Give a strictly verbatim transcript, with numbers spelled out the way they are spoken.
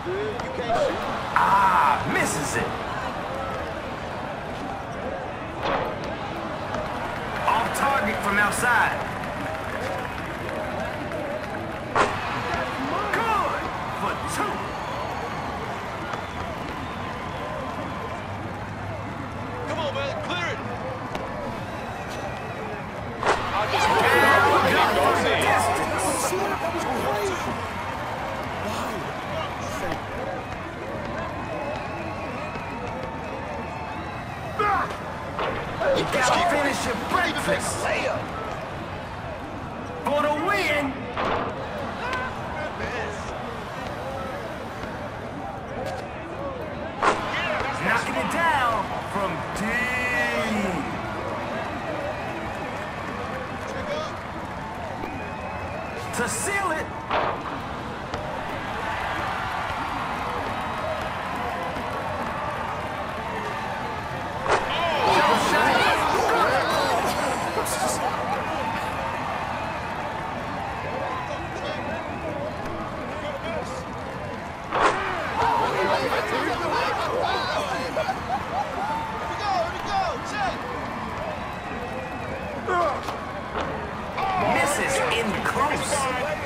Ah, misses it. Off target from outside. Good for two. Come on, man, clear it. You gotta finish your breakfast. Layup. For the win. Knocking it down from deep. To seal it. Misses in close.